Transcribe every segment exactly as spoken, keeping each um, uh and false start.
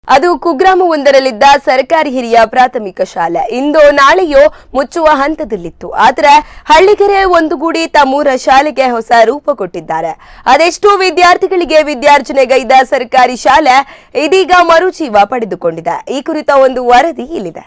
ಅದು ಕುಗ್ರಾಮವೊಂದರಲ್ಲಿದ್ದ ಸರ್ಕಾರಿ ಹಿರಿಯ ಪ್ರಾಥಮಿಕ ಶಾಲೆ ಇಂದು ನಾಳೆಯೋ ಮುಚ್ಚುವ ಹಂತದಲ್ಲಿತ್ತು. ಆದರೆ ಹಳ್ಳಿಗೆರೆ ಒಂದುಗೂಡಿ ತಮ್ಮೂರ ಶಾಲೆಗೆ ಹೊಸ ರೂಪ ಕೊಟ್ಟಿದ್ದಾರೆ. ಅದೆಷ್ಟೋ ವಿದ್ಯಾರ್ಥಿಗಳಿಗೆ ವಿದ್ಯಾರ್ಜನೆಗೈದ ಸರ್ಕಾರಿ ಶಾಲೆ ಇದೀಗ ಮರುಜೀವ ಪಡೆದುಕೊಂಡಿದೆ. ಈ ಕುರಿತ ಒಂದು ವರದಿ ಇಲ್ಲಿದೆ.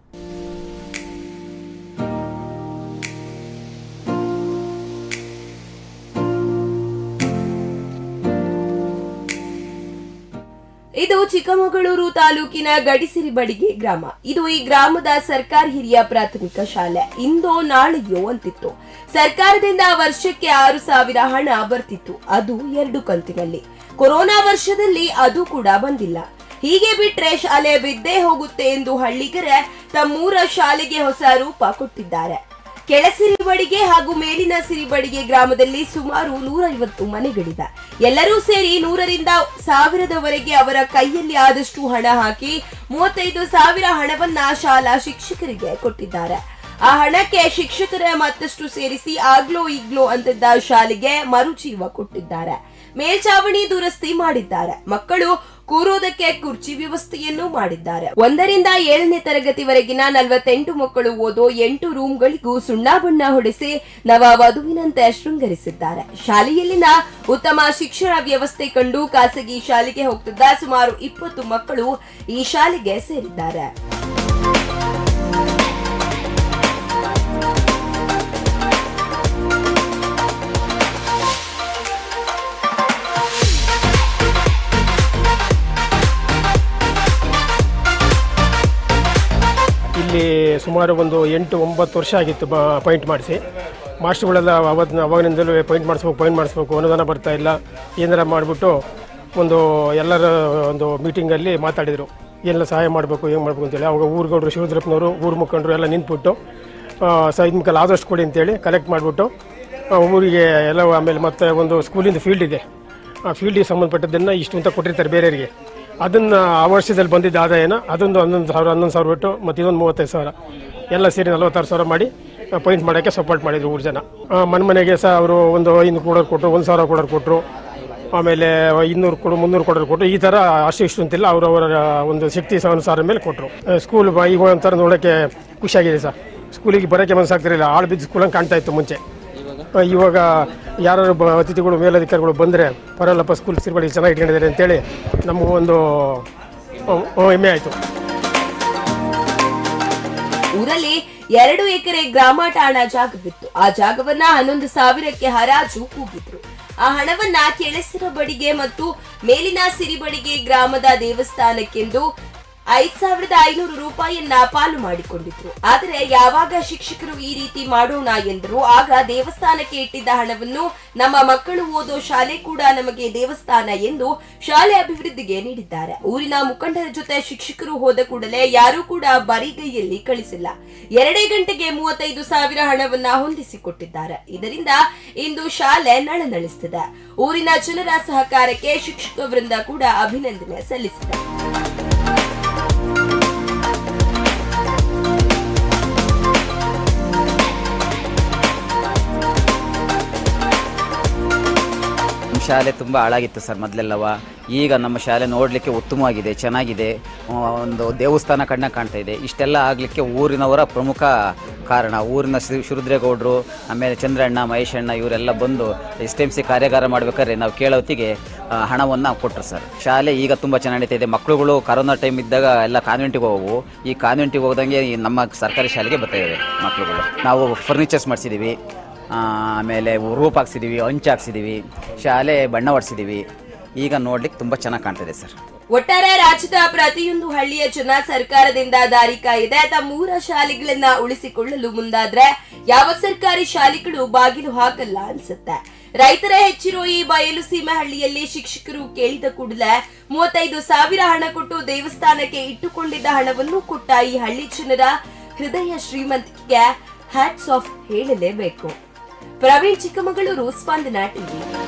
ಇದು ಚಿಕ್ಕಮಗಳೂರು ತಾಲೂಕಿನ ಗಡಿಸಿರಿಬಡಿಗೆ ಗ್ರಾಮ. ಇದು ಈ ಗ್ರಾಮದ ಸರ್ಕಾರಿ ಹಿರಿಯ ಪ್ರಾಥಮಿಕ ಶಾಲೆ. ಇಂದೋ ನಾಳೆಯೋ ಅಂತಿತ್ತು. ಸರ್ಕಾರದಿಂದ ವರ್ಷಕ್ಕೆ ಆರು ಸಾವಿರ ಹಣ ಬರ್ತಿತ್ತು, ಅದು ಎರಡು ಕಂತಿನಲ್ಲಿ. ಕೊರೋನಾ ವರ್ಷದಲ್ಲಿ ಅದು ಕೂಡ ಬಂದಿಲ್ಲ. ಹೀಗೆ ಬಿಟ್ರೆ ಶಾಲೆ ಬಿದ್ದೇ ಹೋಗುತ್ತೆ ಎಂದು ಹಳ್ಳಿಗರೆ ತಮ್ಮೂರ ಶಾಲೆಗೆ ಹೊಸ ರೂಪ ಕೊಟ್ಟಿದ್ದಾರೆ. ಕೆಳಸಿರಿಬಡಿಗೆ ಹಾಗೂ ಮೇಲಿನ ಸಿರಿಬಡಿಗೆ ಗ್ರಾಮದಲ್ಲಿ ಸುಮಾರು ನೂರೈವತ್ತು ಮನೆಗಳಿವೆ. ಎಲ್ಲರೂ ಸೇರಿ ನೂರರಿಂದ ಸಾವಿರದವರೆಗೆ ಅವರ ಕೈಯಲ್ಲಿ ಆದಷ್ಟು ಹಣ ಹಾಕಿ ಮೂವತ್ತೈದು ಸಾವಿರ ಹಣವನ್ನ ಶಾಲಾ ಶಿಕ್ಷಕರಿಗೆ ಕೊಟ್ಟಿದ್ದಾರೆ. ಆ ಹಣಕ್ಕೆ ಶಿಕ್ಷಕರ ಮತ್ತಷ್ಟು ಸೇರಿಸಿ ಆಗ್ಲೋ ಈಗ್ಲೋ ಅಂತಿದ್ದ ಶಾಲೆಗೆ ಮರುಜೀವ ಕೊಟ್ಟಿದ್ದಾರೆ. ಮೇಲ್ಚಾವಣಿ ದುರಸ್ತಿ ಮಾಡಿದ್ದಾರೆ. ಮಕ್ಕಳು ಕೂರೋದಕ್ಕೆ ಕುರ್ಚಿ ವ್ಯವಸ್ಥೆಯನ್ನು ಮಾಡಿದ್ದಾರೆ. ಒಂದರಿಂದ ಏಳನೇ ತರಗತಿವರೆಗಿನ ನಲವತ್ತೆಂಟು ಮಕ್ಕಳು ಓದೋ ಎಂಟು ರೂಮ್ಗಳಿಗೂ ಸುಣ್ಣ ಬಣ್ಣ ಹೊಡೆಸಿ ನವ ವಧುವಿನಂತೆ ಶೃಂಗರಿಸಿದ್ದಾರೆ. ಶಾಲೆಯಲ್ಲಿನ ಉತ್ತಮ ಶಿಕ್ಷಣ ವ್ಯವಸ್ಥೆ ಕಂಡು ಖಾಸಗಿ ಶಾಲೆಗೆ ಹೋಗ್ತಿದ್ದ ಸುಮಾರು ಇಪ್ಪತ್ತು ಮಕ್ಕಳು ಈ ಶಾಲೆಗೆ ಸೇರಿದ್ದಾರೆ. ಇಲ್ಲಿ ಸುಮಾರು ಒಂದು ಎಂಟು ಒಂಬತ್ತು ವರ್ಷ ಆಗಿತ್ತು ಪಾಯಿಂಟ್ ಮಾಡಿಸಿ. ಮಾಸ್ಟರ್ಗಳೆಲ್ಲ ಅವತ್ತು ಅವಾಗಿನಿಂದಲೂ ಪಾಯಿಂಟ್ ಮಾಡಿಸ್ಬೇಕು ಪಾಯಿಂಟ್ ಮಾಡಿಸ್ಬೇಕು ಅನುದಾನ ಬರ್ತಾ ಇಲ್ಲ, ಏನಾರ ಮಾಡಿಬಿಟ್ಟು ಒಂದು ಎಲ್ಲರ ಒಂದು ಮೀಟಿಂಗಲ್ಲಿ ಮಾತಾಡಿದರು, ಎಲ್ಲ ಸಹಾಯ ಮಾಡಬೇಕು ಏನು ಮಾಡಬೇಕು ಅಂತೇಳಿ. ಅವಾಗ ಊರುಗೌಡರು ಶಿವದ್ರಪ್ಪನವರು ಊರು ಮುಖಂಡರು ಎಲ್ಲ ನಿಂತ್ಬಿಟ್ಟು ಸ ಇದಕ್ಕೆ ಆದಷ್ಟು ಕೊಡಿ ಅಂತೇಳಿ ಕಲೆಕ್ಟ್ ಮಾಡಿಬಿಟ್ಟು ಊರಿಗೆ ಎಲ್ಲ. ಆಮೇಲೆ ಮತ್ತೆ ಒಂದು ಸ್ಕೂಲಿಂದ ಫೀಲ್ಡ್ ಇದೆ, ಆ ಫೀಲ್ಡಿಗೆ ಸಂಬಂಧಪಟ್ಟದ್ದನ್ನು ಇಷ್ಟು ಅಂತ ಕೊಟ್ಟಿರ್ತಾರೆ ಬೇರೆಯವರಿಗೆ. ಅದನ್ನು ಆ ವರ್ಷದಲ್ಲಿ ಬಂದಿದ್ದ ಆದಾಯನ ಅದೊಂದು ಹನ್ನೊಂದು ಸಾವಿರ ಹನ್ನೊಂದು ಸಾವಿರ ಬಿಟ್ಟು ಮತ್ತು ಇದೊಂದು ಮೂವತ್ತೈದು ಸಾವಿರ ಎಲ್ಲ ಸೇರಿ ನಲ್ವತ್ತಾರು ಸಾವಿರ ಮಾಡಿ ಪಾಯಿಂಟ್ ಮಾಡೋಕ್ಕೆ ಸಪೋರ್ಟ್ ಮಾಡಿದರು ಊರು ಜನ. ಮನೆ ಮನೆಗೆ ಸಹ ಅವರು ಒಂದು ಐನೂರು ಕೊಡೋರು ಕೊಟ್ಟರು, ಒಂದು ಸಾವಿರ ಕೊಡೋರು ಕೊಟ್ಟರು, ಆಮೇಲೆ ಇನ್ನೂರು ಕೊಡು ಮುನ್ನೂರು ಕೊಡೋರು ಕೊಟ್ಟರು. ಈ ಥರ ಅಷ್ಟು ಇಷ್ಟು ಅಂತಿಲ್ಲ, ಅವರವರ ಒಂದು ಶಕ್ತಿ ಅನುಸಾರ ಮೇಲೆ ಕೊಟ್ಟರು. ಸ್ಕೂಲ್ ಈಗ ಒಂಥರ ನೋಡೋಕ್ಕೆ ಖುಷಿಯಾಗಿದೆ ಸರ್. ಸ್ಕೂಲಿಗೆ ಬರೋಕ್ಕೆ ಮನಸ್ಸಾಗ್ತಿರಲಿಲ್ಲ, ಆಳು ಬಿದ್ದು ಸ್ಕೂಲಂಗೆ ಕಾಣ್ತಾ ಇತ್ತು ಮುಂಚೆ. ಇವಾಗ ಯಾರು ಅತಿಥಿಗಳು ಮೇಲಧಿಕಾರಿಗಳು ಬಂದರೆ ಪರಲ್ಲಪ್ಪ ಸ್ಕೂಲ್ ಸಿರಿಬಡಿ ಚೆನ್ನಾಗಿ ಇಟ್ಕೊಂಡಿದ್ದಾರೆ ಅಂತೇಳಿ ನಮಗೂ ಒಂದು ಹೆಮ್ಮೆ ಆಯಿತು. ಊರಲ್ಲಿ ಎರಡು ಎಕರೆ ಗ್ರಾಮ ಠಾಣಾ ಜಾಗವಿತ್ತು. ಆ ಜಾಗವನ್ನ ಹನ್ನೊಂದು ಸಾವಿರಕ್ಕೆ ಹರಾಜು ಕೂಗಿದ್ರು. ಆ ಹಣವನ್ನ ಕೆಳಸಿರಬಡಿಗೆ ಮತ್ತು ಮೇಲಿನ ಸಿರಿಬಡಿಗೆ ಗ್ರಾಮದ ದೇವಸ್ಥಾನಕ್ಕೆಂದು ಐದ್ ಸಾವಿರದ ಐನೂರು ರೂಪಾಯಿಯನ್ನ ಪಾಲು ಮಾಡಿಕೊಂಡಿದ್ರು. ಆದರೆ ಯಾವಾಗ ಶಿಕ್ಷಕರು ಈ ರೀತಿ ಮಾಡೋಣ ಎಂದರು, ಆಗ ದೇವಸ್ಥಾನಕ್ಕೆ ಇಟ್ಟಿದ್ದ ಹಣವನ್ನು ನಮ್ಮ ಮಕ್ಕಳು ಓದೋ ಶಾಲೆ ಕೂಡ ನಮಗೆ ದೇವಸ್ಥಾನ ಎಂದು ಶಾಲೆ ಅಭಿವೃದ್ಧಿಗೆ ನೀಡಿದ್ದಾರೆ. ಊರಿನ ಮುಖಂಡರ ಜೊತೆ ಶಿಕ್ಷಕರು ಹೋದ ಕೂಡಲೇ ಯಾರೂ ಕೂಡ ಬರಿಗೈಯಲ್ಲಿ ಕಳಿಸಿಲ್ಲ. ಎರಡೇ ಗಂಟೆಗೆ ಮೂವತ್ತೈದು ಸಾವಿರ ಹಣವನ್ನ ಹೊಂದಿಸಿಕೊಟ್ಟಿದ್ದಾರೆ. ಇದರಿಂದ ಇಂದು ಶಾಲೆ ನಳನಳಿಸುತ್ತಿದೆ. ಊರಿನ ಜನರ ಸಹಕಾರಕ್ಕೆ ಶಿಕ್ಷಕ ವೃಂದ ಕೂಡ ಅಭಿನಂದನೆ ಸಲ್ಲಿಸಿದೆ. ಶಾಲೆ ತುಂಬ ಹಾಳಾಗಿತ್ತು ಸರ್ ಮೊದಲೆಲ್ಲವ. ಈಗ ನಮ್ಮ ಶಾಲೆ ನೋಡಲಿಕ್ಕೆ ಉತ್ತಮವಾಗಿದೆ, ಚೆನ್ನಾಗಿದೆ, ಒಂದು ದೇವಸ್ಥಾನ ಕಣ್ಣ ಕಾಣ್ತಾ ಇದೆ. ಇಷ್ಟೆಲ್ಲ ಆಗಲಿಕ್ಕೆ ಊರಿನವರ ಪ್ರಮುಖ ಕಾರಣ. ಊರಿನ ಶ್ರೀ ಶಿರುದ್ರೇಗೌಡರು, ಆಮೇಲೆ ಚಂದ್ರಣ್ಣ, ಮಹೇಶಣ್ಣ ಇವರೆಲ್ಲ ಬಂದು ಎಸ್ ಟಿ ಎಮ್ ಸಿ ಕಾರ್ಯಾಗಾರ ಮಾಡಬೇಕಾದ್ರೆ ನಾವು ಕೇಳೋತ್ತಿಗೆ ಹಣವನ್ನು ಕೊಟ್ಟರು ಸರ್. ಶಾಲೆ ಈಗ ತುಂಬ ಚೆನ್ನಾಗಿ ನಡೀತಾ ಇದೆ. ಮಕ್ಕಳುಗಳು ಕರೋನಾ ಟೈಮ್ ಇದ್ದಾಗ ಎಲ್ಲ ಕಾನ್ವೆಂಟಿಗೆ ಹೋಗವು, ಈ ಕಾನ್ವೆಂಟಿಗೆ ಹೋದಂಗೆ ನಮ್ಮ ಸರ್ಕಾರಿ ಶಾಲೆಗೆ ಬರ್ತಾ ಇದ್ದಾವೆ ಮಕ್ಕಳುಗಳು. ನಾವು ಫರ್ನಿಚರ್ಸ್ ಮಾಡಿಸಿದ್ದೀವಿ, ಆಮೇಲೆ ರೂಪ್ ಹಾಕ್ಸಿದ್ದೀವಿ, ಹಂಚು ಹಾಕ್ಸಿದ್ದೀವಿ, ಶಾಲೆ ಬಣ್ಣ ಹೊಡಿಸಿದ್ದೀವಿ. ಈಗ ನೋಡ್ಲಿಕ್ಕೆ ತುಂಬ ಚೆನ್ನಾಗಿ ಕಾಣ್ತಿದೆ ಸರ್. ಒಟ್ಟಾರೆ ರಾಜ್ಯದ ಪ್ರತಿಯೊಂದು ಹಳ್ಳಿಯ ಜನ ಸರ್ಕಾರದಿಂದ ದಾರಿ ಕಾಯಿದೆ ತಮ್ಮೂರ ಶಾಲೆಗಳನ್ನ ಉಳಿಸಿಕೊಳ್ಳಲು ಮುಂದಾದ್ರೆ ಯಾವ ಸರ್ಕಾರಿ ಶಾಲೆಗಳು ಬಾಗಿಲು ಹಾಕಲ್ಲ ಅನ್ಸುತ್ತೆ. ರೈತರ ಹೆಚ್ಚಿರೋ ಈ ಬಯಲು ಸೀಮೆ ಹಳ್ಳಿಯಲ್ಲಿ ಶಿಕ್ಷಕರು ಕೇಳಿದ ಕೂಡಲೇ ಮೂವತ್ತೈದು ಸಾವಿರ ಹಣ ಕೊಟ್ಟು ದೇವಸ್ಥಾನಕ್ಕೆ ಇಟ್ಟುಕೊಂಡಿದ್ದ ಹಣವನ್ನು ಕೊಟ್ಟ ಈ ಹಳ್ಳಿ ಜನರ ಹೃದಯ ಶ್ರೀಮಂತಿಕೆಗೆ ಹ್ಯಾಟ್ಸ್ ಆಫ್ ಹೇಳಲೇಬೇಕು. ಪ್ರವೀಣ್, ಚಿಕ್ಕಮಗಳೂರು, ಸ್ಪಂದನ ಟಿವಿ.